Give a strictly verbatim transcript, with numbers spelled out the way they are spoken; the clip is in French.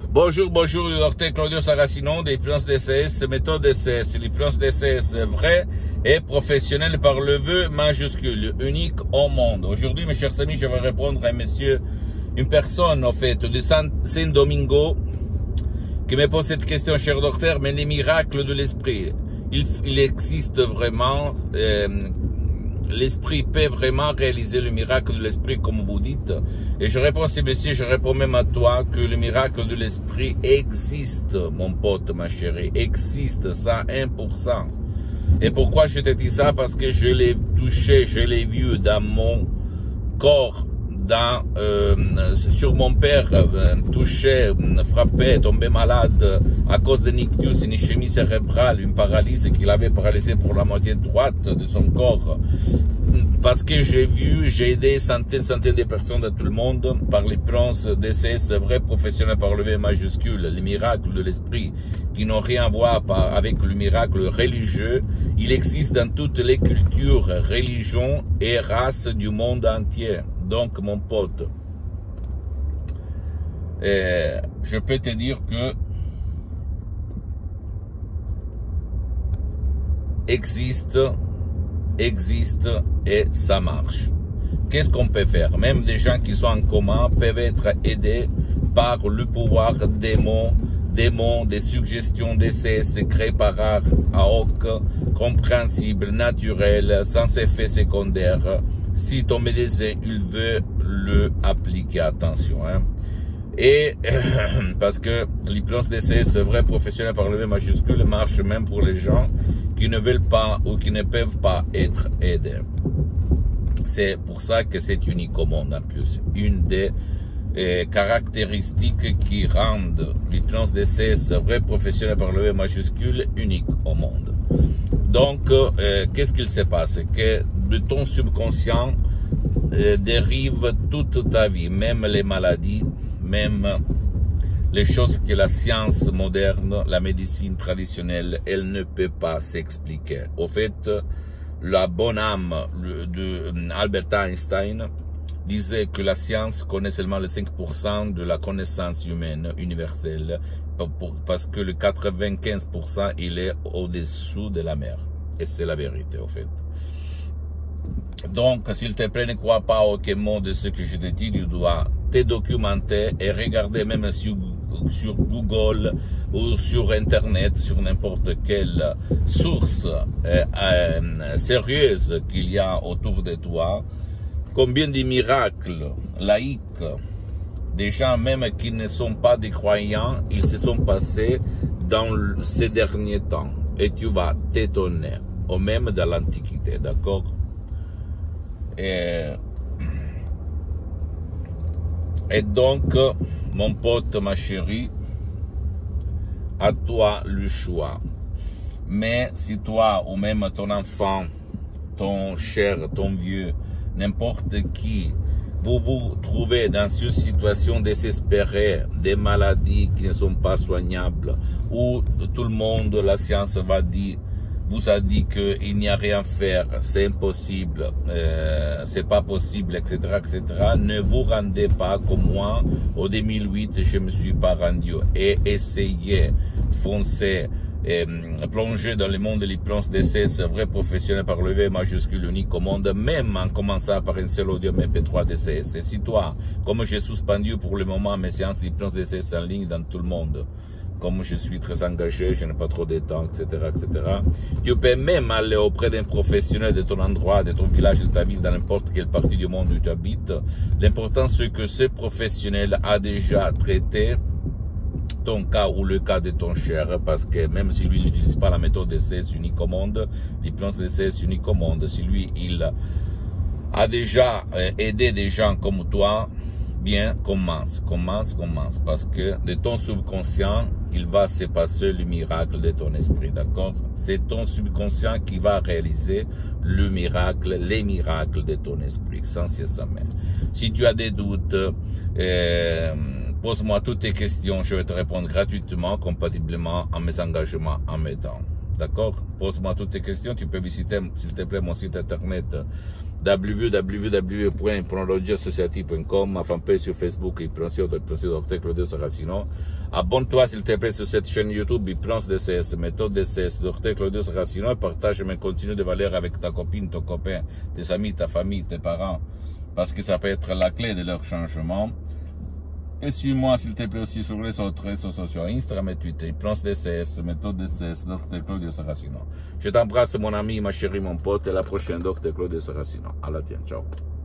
Bonjour, bonjour, le docteur Claudio Saracino de l'hypnose D C S, méthode D C S. L'hypnose D C S vraie et professionnelle par le vœu majuscule, unique au monde. Aujourd'hui, mes chers amis, je vais répondre à un monsieur, une personne, en fait, de Saint-Domingo, qui me pose cette question, cher docteur, mais les miracles de l'esprit, il, il existe vraiment, euh, l'esprit peut vraiment réaliser le miracle de l'esprit, comme vous dites. Et je réponds à ce monsieur, je réponds même à toi, que le miracle de l'esprit existe, mon pote, ma chérie, existe, ça, un pour cent. Et pourquoi je te dis ça? Parce que je l'ai touché, je l'ai vu dans mon corps, dans, euh, sur mon père, euh, touché, frappé, tombé malade à cause d'un ictus, une ischémie cérébrale, une paralysie qu'il avait paralysé pour la moitié droite de son corps. Parce que j'ai vu, j'ai aidé centaines, centaines de personnes dans tout le monde par l'hypnose D C S, vrai professionnel par le V majuscule, les miracles de l'esprit qui n'ont rien à voir avec le miracle religieux. Il existe dans toutes les cultures, religions et races du monde entier. Donc, mon pote, euh, je peux te dire que existe, existe et ça marche. Qu'est-ce qu'on peut faire? Même des gens qui sont en coma peuvent être aidés par le pouvoir démon, démon, des suggestions D C S créées par art à hoc, compréhensible, naturel, sans effet secondaire. Si ton médecin, il veut le appliquer, attention, hein. Et, parce que l'hypnose D C S, vrai professionnel par le V majuscule, marche même pour les gens qui ne veulent pas ou qui ne peuvent pas être aidés. C'est pour ça que c'est unique au monde, en plus. Une des euh, caractéristiques qui rendent l'hypnose D C S, vrai professionnel par le V majuscule, unique au monde. Donc, euh, qu'est-ce qu'il se passe? Que de ton subconscient euh, dérive toute ta vie, même les maladies, même les choses que la science moderne, la médecine traditionnelle, elle ne peut pas s'expliquer. Au fait, la bonne âme de Albert Einstein disait que la science connaît seulement le cinq pour cent de la connaissance humaine universelle, parce que le quatre-vingt-quinze pour cent, il est au-dessous de la mer. Et c'est la vérité, au fait. Donc, s'il te plaît, ne crois pas aucun mot de ce que je te dis, tu dois te documenter et regarder même sur, sur Google ou sur Internet, sur n'importe quelle source euh, euh, sérieuse qu'il y a autour de toi, combien de miracles laïques, des gens même qui ne sont pas des croyants, ils se sont passés dans ces derniers temps. Et tu vas t'étonner, ou même dans l'Antiquité, d'accord? Et, et donc, mon pote, ma chérie, à toi le choix. Mais si toi, ou même ton enfant, ton cher, ton vieux, n'importe qui, vous vous trouvez dans une situation désespérée, des maladies qui ne sont pas soignables, où tout le monde, la science va dire, vous a dit qu'il n'y a rien à faire, c'est impossible, euh, c'est pas possible, et cetera, et cetera. Ne vous rendez pas comme moi. Au deux mille huit, je me suis pas rendu et essayez, foncez, et, plongez dans le monde de l'hypnose D C S, vrai professionnel par le V majuscule unique au monde, même en commençant par un seul audio M P trois D C S. Et si toi, comme j'ai suspendu pour le moment mes séances d'hypnose D C S en ligne dans tout le monde, comme je suis très engagé, je n'ai pas trop de temps, et cetera, et cetera. Tu peux même aller auprès d'un professionnel de ton endroit, de ton village, de ta ville, dans n'importe quelle partie du monde où tu habites. L'important, c'est que ce professionnel a déjà traité ton cas ou le cas de ton cher, parce que même si lui n'utilise pas la méthode D C S unique au monde, l'hypnose D C S unique au monde, si lui, il a déjà aidé des gens comme toi, bien, commence, commence, commence, parce que de ton subconscient, il va se passer le miracle de ton esprit, d'accord? C'est ton subconscient qui va réaliser le miracle, les miracles de ton esprit, sans cesse jamais. Si tu as des doutes, euh, pose-moi toutes tes questions, je vais te répondre gratuitement, compatiblement à mes engagements en mes temps. D'accord? Pose-moi toutes tes questions. Tu peux visiter, s'il te plaît, mon site internet w w w point pronologia associative point com, ma fanpage sur Facebook, il prend sur docteur Claudio Saracino. Abonne-toi, s'il te plaît, sur cette chaîne YouTube, Hypnose D C S, méthode D C S, docteur Claudio Saracino, et partage mes contenus de valeur avec ta copine, ton copain, tes amis, ta famille, tes parents, parce que ça peut être la clé de leur changement. Et suis-moi, s'il te plaît, aussi sur les autres réseaux sociaux, Instagram et Twitter, Hypnose D C S, méthode D C S, docteur Claudio Saracino. Je t'embrasse, mon ami, ma chérie, mon pote, et à la prochaine, docteur Claudio Saracino. À la tienne, ciao.